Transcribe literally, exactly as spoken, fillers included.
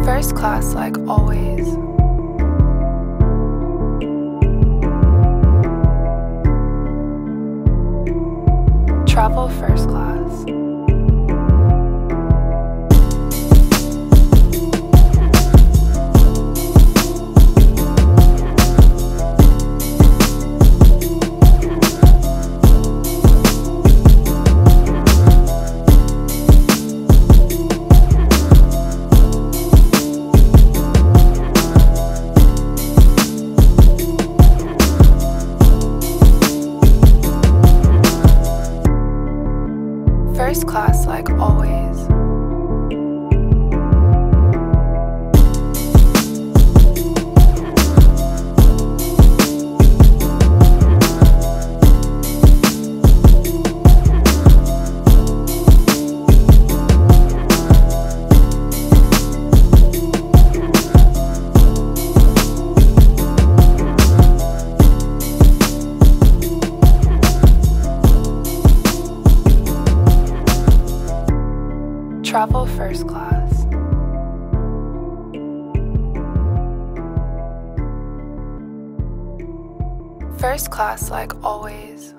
First class like always. Travel first class. First class like always. Travel first class. First class like always.